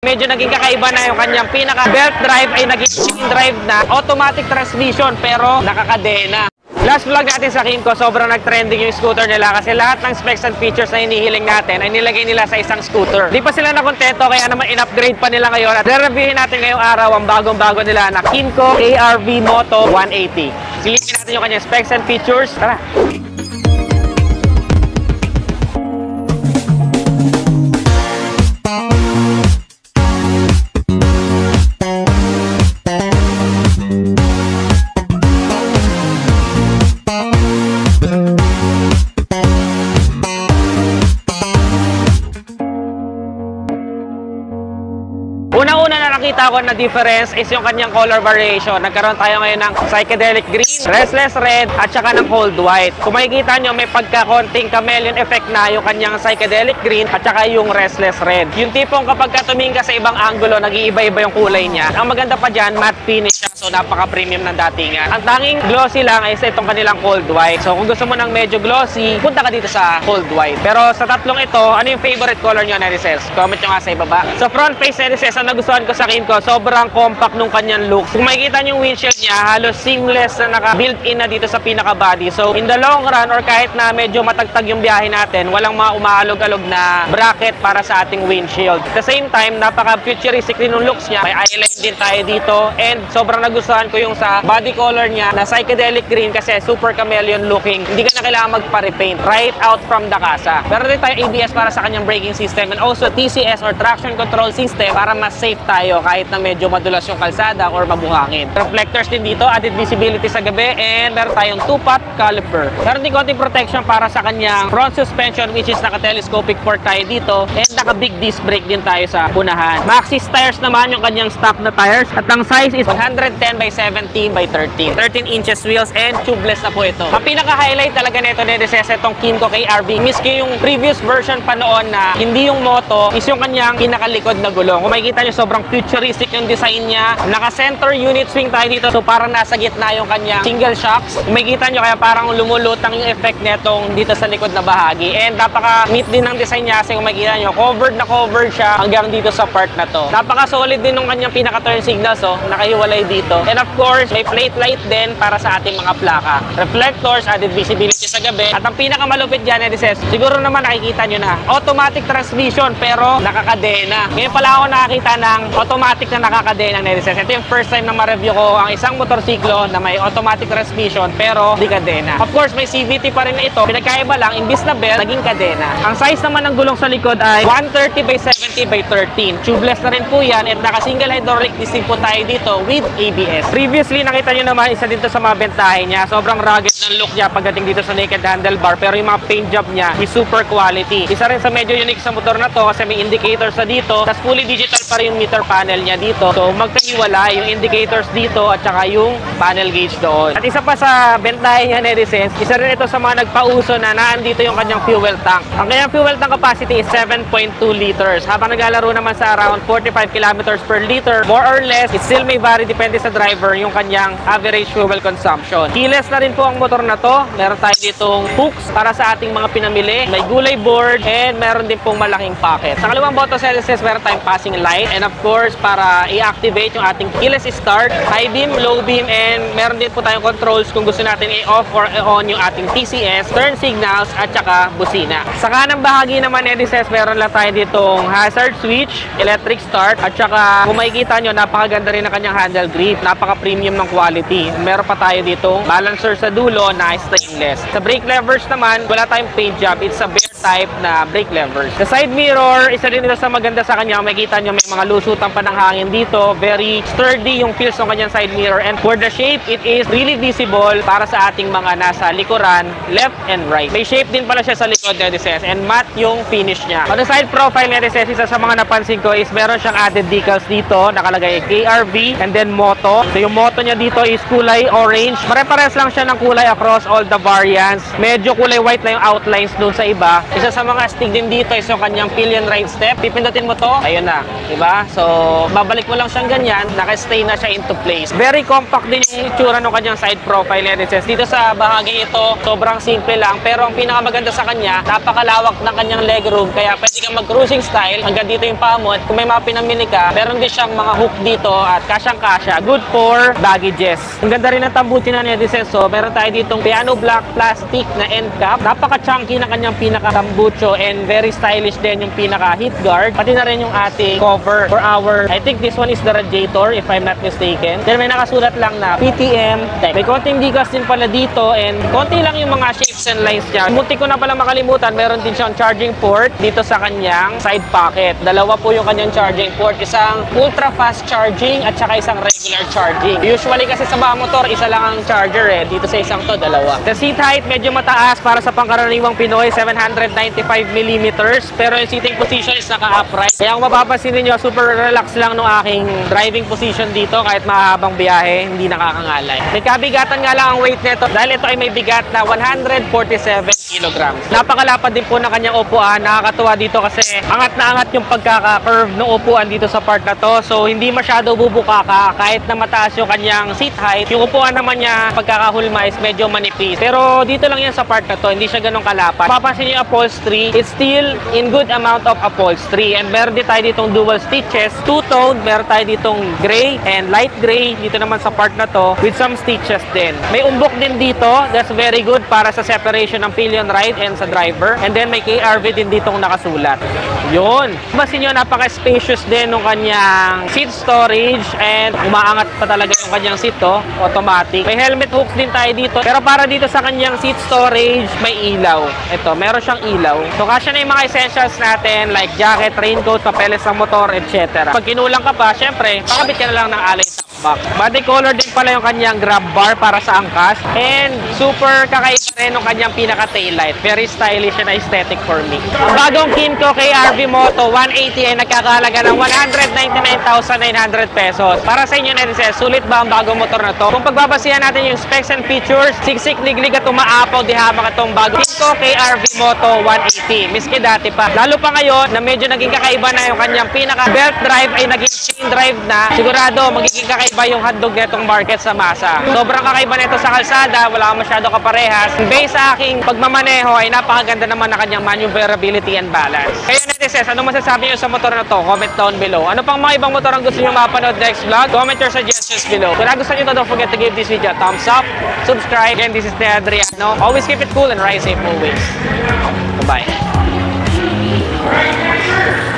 Medyo naging kakaiba na yung kanyang pinaka belt drive ay naging chain drive na, automatic transmission pero nakakadena. Last vlog natin sa Kymco, sobrang nag-trending yung scooter nila kasi lahat ng specs and features na hinihiling natin ay nilagay nila sa isang scooter. Di pa sila nakontento kaya naman in-upgrade pa nila ngayon at re-reviewin natin ngayong araw ang bagong-bago nila na Kymco ARV Moto 180. Silipin natin yung kanyang specs and features. Tara! Una-una na nakita ko na difference is yung kanyang color variation. Nagkaroon tayo ngayon ng psychedelic green, restless red, at saka ng cold white. Kung makikita nyo, may pagka-konting chameleon effect na yung kanyang psychedelic green at saka yung restless red. Yung tipong kapag tumingin ka sa ibang angulo, nag-iiba-iba yung kulay niya. Ang maganda pa dyan, matte finish siya, so napaka-premium ng datingan. Ang tanging glossy lang ay itong kanilang cold white. So kung gusto mo ng medyo glossy, punta ka dito sa cold white. Pero sa tatlong ito, ano yung favorite color nyo, Nerisels? Comment nyo nga sa ibaba. Sa front face, Nerisels, ang nagustuhan ko sa Kymco, sobrang compact nung kanyang looks. Kung makikita nyo yung windshield niya, halos seamless na naka-built-in na dito sa pinaka-body. So in the long run, or kahit na medyo matagtag yung biyahe natin, walang mga umaalog-alog na bracket para sa ating windshield. At the same time, napaka-futuristic din yung looks niya. May eyeline din tayo dito. And sobrang nagustuhan ko yung sa body color niya na psychedelic green kasi super chameleon looking. Hindi ka na kailangan magpa-repaint right out from the casa. Meron din tayo ABS para sa kanyang braking system and also TCS or traction control system para mas safe tayo kahit na medyo madulas yung kalsada or mabuhangin. Reflectors din dito, added visibility sa gabi, and meron tayong 2-pot caliper. Meron din konting protection para sa kanyang front suspension which is naka-telescopic fork tayo dito, and naka-big disc brake din tayo sa unahan. Maxxis tires naman yung kanyang stock na tires at ang size is 110 by 17 by 13. 13 inches wheels and tubeless na po ito. Ang pinaka-highlight talaga nito Nerisels itong Kymco KRV. Miski yung previous version pa noon na hindi yung moto is yung kanyang pinakalikod na gulong. Kung makikita nyo, sobrang futuristic yung design niya. Naka-center unit swing tayo dito, so parang nasa gitna yung kanyang single shocks. Kung makikita nyo, kaya parang lumulutang yung effect netong dito sa likod na bahagi. And napaka-neat din ng design niya kasi kung makikita nyo, covered na covered siya hanggang dito sa part na to. Napaka-solid din ng kanyang pinaka-turn signals, so nakahiwalay dito. And of course, may plate light din para sa ating mga plaka. Reflectors, added visibility sa gabi. At ang pinakamalupit dyan, Nerisels, siguro naman nakikita nyo na, automatic transmission pero nakakadena. Ngayon pala ako nakakita ng automatic na nakakadena, Nerisels. Ito yung first time na ma-review ko ang isang motorsiklo na may automatic transmission pero di kadena. Of course, may CVT pa rin na ito. Pinagkaiba lang, imbis na belt, naging kadena. Ang size naman ng gulong sa likod ay 130 by 70 by 13. Tubeless na rin po yan at naka-single hydraulic disc po tayo dito with ABS. Previously, nakita nyo naman, isa dito sa mga bentahe niya. Sobrang rugged ng look niya pagdating dito sa naked handlebar, pero yung mga paint job niya is super quality. Isa rin sa medyo unique sa motor na to kasi may indicators na dito, tapos fully digital pa rin yung meter panel niya dito. So magkahiwala yung indicators dito at saka yung panel gauge doon. At isa pa sa bentahe niya, Nerisels, isa rin ito sa mga nagpauso na naandito yung kanyang fuel tank. Ang kanyang fuel tank capacity is 7.2 liters. Habang naglalaro naman sa around 45 kilometers per liter, more or less, it still may vary depende sa driver yung kanyang average fuel consumption. Keyless na rin po ang motor na to. Meron tayo ditong hooks para sa ating mga pinamili. May gulay board and meron din pong malaking pocket. Sa kalawang button, Nerisels, meron tayong passing light and of course, para i-activate yung ating keyless start, high beam, low beam, and meron din po tayong controls kung gusto natin i-off or i-on yung ating TCS, turn signals, at saka busina. Sa kanang bahagi naman, Nerisels, meron lang tayo ditong hazard switch, electric start, at saka kung makikita nyo, napakaganda rin ang kanyang handle grip, napaka-premium ng quality. Meron pa tayo ditong balancer sa dulo na stainless. Sa brake levers naman, wala tayong paint job, it's a bare type na brake levers. Sa side mirror, isa din ito sa maganda sa kanya. Makikita nyo, may mga lusutan pa ng hangin dito. Very sturdy yung feels ng kanyang side mirror. And for the shape, it is really visible para sa ating mga nasa likuran, left and right. May shape din pala siya sa likod, Nerisels, and matte yung finish niya. On the side profile, Nerisels, isa sa mga napansin ko is meron siyang added decals dito. Nakalagay KRV and then Moto. So yung Moto niya dito is kulay orange. Pare-pares lang siya ng kulay across all the variants. Medyo kulay white na yung outlines dun sa iba. Isa sa mga astig din dito is yung kanyang pillion ride step. Pipindutin mo to, ayun na, diba? So, babalik mo lang siyang ganyan, naka-stay na siya into place. Very compact din yung itsura ng kanyang side profile LSS. Dito sa bahagi ito, sobrang simple lang. Pero ang pinakamaganda sa kanya, napakalawak ng kanyang legroom. Kaya pwede kang mag-cruising style. Hanggang dito yung paa mo. At kung may mga pinamili ka, meron din siyang mga hook dito at kasyang-kasya. Good for baggages. Ang ganda rin ng tambutin na LSS. So, meron tayo ditong piano black plastic na end cap. Napaka-chunky na kanyang pinaka-tambucho and very stylish din yung pinaka-heat guard. Pati na rin yung ating cover for our, I think this one is the radiator if I'm not mistaken. Then may nakasulat lang na PTM Tech. May konting digas din pala dito and konti lang yung mga shapes and lines niya. Munti ko na pala makalimutan, meron din siyang charging port dito sa kanyang side pocket. Dalawa po yung kanyang charging port. Isang ultra fast charging at saka isang regular charging. Usually kasi sa mga motor, isa lang ang charger eh. Dito sa isang to, dalawa. The seat height medyo mataas para sa pangkaraniwang Pinoy, 795mm. Pero yung seating position is naka-upright. Kaya kung mapapansin niyo, super relax lang nung aking driving position dito kahit mahabang biyahe, hindi nakakangalay. May kabigatan nga lang ang weight nito dahil ito ay may bigat na 147 kilograms. Napakalapad din po ng kanyang upuan. Nakakatuwa dito kasi angat na angat yung pagkaka-curve ng upuan dito sa part na to. So hindi masyado bubuka ka kahit na mataas yung kanyang seat height. Yung upuan naman niya pagkakahulma is medyo manipis. Pero dito lang yan sa part na to. Hindi siya ganun kalapad. Papansin niyo yung upholstery, it's still in good amount of upholstery. And meron din tayo ditong dual stitches. Two-tone. Meron tayo ditong gray and light gray. Dito naman sa part na to with some stitches din. May umbok din dito. That's very good para sa separation ng pillion ride and sa driver. And then may KRV din ditong nakasulat. Yun. Masin nyo, napaka-spacious din ng kanyang seat storage and umaangat pa talaga yung kanyang seat to. Automatic. May helmet hooks din tayo dito. Pero para dito sa kanyang seat storage, may ilaw. Ito, meron siyang ilaw. So, kasya na yung mga essentials natin like jacket, raincoat, papeles ng motor, etc. Pag kinulang ka pa, syempre, pakabit ka na lang ng alay top box. Body color din pala yung kanyang grab bar para sa angkas. And super kakaiba rin yung kanyang pinaka-taillight. Very stylish and aesthetic for me. Ang bagong Kymco KRV Moto 180 ay nagkakahalaga ng 199,900 pesos. Para sa inyo netizen, sulit ba ang bagong motor na to? Kung pagbabasihan natin yung specs and features, siksik, liglig at umaapaw, di hamak itong bagong Kymco KRV Moto 180. Miski dati pa. Lalo pa ngayon na medyo naging kakaiba na yung kanyang pinaka-belt drive ay naging chain drive na. Sigurado magiging kakaiba yung handog netong market sa masa. Sobrang kakaiba nito sa kalsada, wala kang masyado kaparehas. Based sa aking pagmamaneho ay napakaganda naman na kanyang maneuverability and balance. Kaya netizens, ano masasabi nyo sa motor na to? Comment down below. Ano pang mga ibang motor ang gusto nyo mapanood next vlog? Comment your suggestions below. Kung nagustuhan nyo to, don't forget to give this video a thumbs up, subscribe, and this is the Adriano. Always keep it cool and ride safe always. Bye-bye.